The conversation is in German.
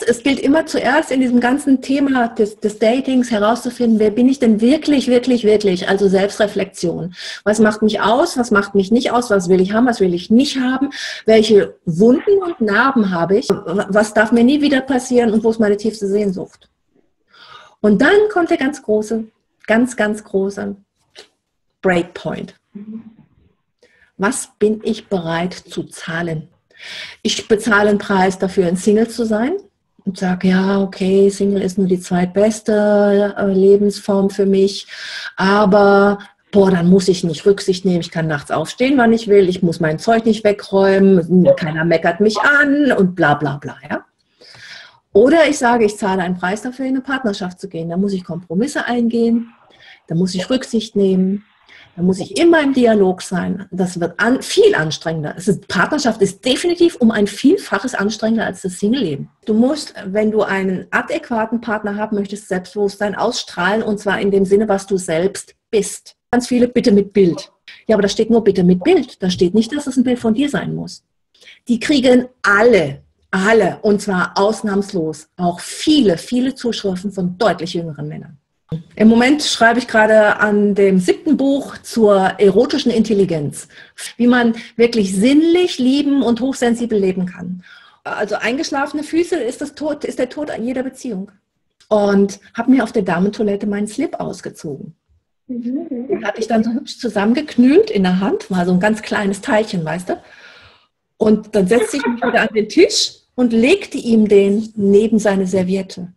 es gilt immer zuerst in diesem ganzen Thema des Datings herauszufinden, wer bin ich denn wirklich, wirklich, wirklich? Also Selbstreflexion. Was macht mich aus? Was macht mich nicht aus? Was will ich haben? Was will ich nicht haben? Welche Wunden und Narben habe ich? Was darf mir nie wieder passieren? Und wo ist meine tiefste Sehnsucht? Und dann kommt der ganz große, ganz, ganz große Breakpoint. Was bin ich bereit zu zahlen? Ich bezahle einen Preis dafür, ein Single zu sein und sage, ja, okay, Single ist nur die zweitbeste Lebensform für mich, aber boah, dann muss ich nicht Rücksicht nehmen, ich kann nachts aufstehen, wann ich will, ich muss mein Zeug nicht wegräumen, keiner meckert mich an und bla bla bla. Ja? Oder ich sage, ich zahle einen Preis dafür, in eine Partnerschaft zu gehen. Da muss ich Kompromisse eingehen, da muss ich Rücksicht nehmen. Da muss ich immer im Dialog sein. Das wird viel anstrengender. Partnerschaft ist definitiv um ein Vielfaches anstrengender als das Single-Leben. Du musst, wenn du einen adäquaten Partner haben möchtest, Selbstbewusstsein ausstrahlen und zwar in dem Sinne, was du selbst bist. Ganz viele bitte mit Bild. Ja, aber da steht nur bitte mit Bild. Da steht nicht, dass es ein Bild von dir sein muss. Die kriegen alle, und zwar ausnahmslos, auch viele, viele Zuschriften von deutlich jüngeren Männern. Im Moment schreibe ich gerade an dem 7. Buch zur erotischen Intelligenz, wie man wirklich sinnlich lieben und hochsensibel leben kann. Also eingeschlafene Füße ist der Tod jeder Beziehung. Und habe mir auf der Damentoilette meinen Slip ausgezogen. Den hatte ich dann so hübsch zusammengeknüllt in der Hand, war so ein ganz kleines Teilchen, weißt du. Und dann setzte ich mich wieder an den Tisch und legte ihm den neben seine Serviette.